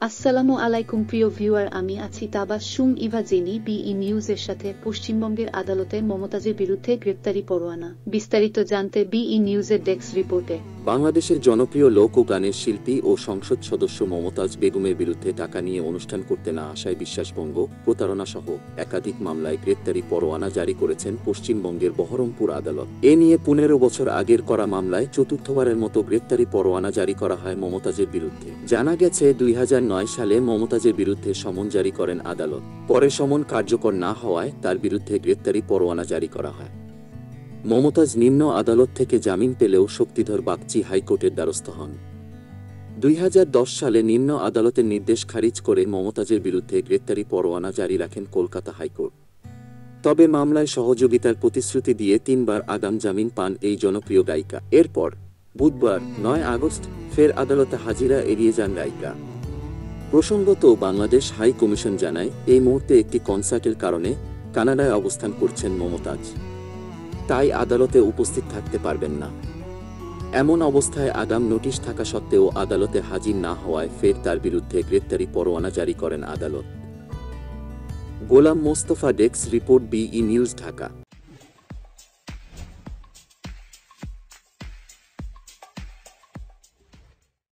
আসসালামু আলাইকুম প্রিয় ভিউয়ার, আমি আছি তাবাসসুম ইভা জেনি। বিই নিউজের সাথে। পশ্চিমবঙ্গের আদালতে মমতাজের বিরুদ্ধে গ্রেপ্তারি পরোয়ানা। বিস্তারিত জানতে বিই নিউজের ডেস্ক রিপোর্টে। বাংলাদেশের জনপ্রিয় লোক ও গানের শিল্পী ও সংসদ সদস্য মমতাজ বেগমের বিরুদ্ধে টাকা নিয়ে অনুষ্ঠান করতে না আসায় বিশ্বাসভঙ্গ, প্রতারণা সহ একাধিক মামলায় গ্রেপ্তারি পরোয়ানা জারি করেছেন পশ্চিমবঙ্গের বহরমপুর আদালত। এ নিয়ে 15 বছর আগের করা মামলায় চতুর্থবারের মতো গ্রেপ্তারি পরোয়ানা জারি করা হয় মমতাজের বিরুদ্ধে। জানা গেছে 2009 সালে মমতাজের বিরুদ্ধে সমন জারি করেন আদালত। পরে সমন কার্যকর না হওয়ায় তার বিরুদ্ধে গ্রেপ্তারি পরোয়ানা জারি করা হয়। মমতাজ নিম্ন আদালত থেকে জামিন পেলেও শক্তিধর বাগচি হাইকোর্টের দ্বারস্থ হন। 2010 সালে নিম্ন আদালতের নির্দেশ খারিজ করে মমতাজের বিরুদ্ধে গ্রেপ্তারি পরোয়ানা জারি রাখেন কলকাতা হাইকোর্ট। তবে মামলায় সহযোগিতার প্রতিশ্রুতি দিয়ে 3 বার আগাম জামিন পান এই জনপ্রিয় গায়িকা। এরপর বুধবার 9 আগস্ট ফের আদালতে হাজিরা এড়িয়ে যান গায়িকা। প্রসঙ্গত, বাংলাদেশ হাই কমিশন জানায় এই মুহূর্তে একটি কনসার্টের কারণে কানাডায় অবস্থান করছেন মমতাজ, তাই আদালতে উপস্থিত থাকতে পারবেন না। এমন অবস্থায় আগাম নোটিশ থাকা সত্ত্বেও আদালতে হাজির না হওয়ায় ফের তার বিরুদ্ধে গ্রেপ্তারি পরোয়ানা জারি করেন আদালত। Golam Mostafa, desk report, BE news, Dhaka.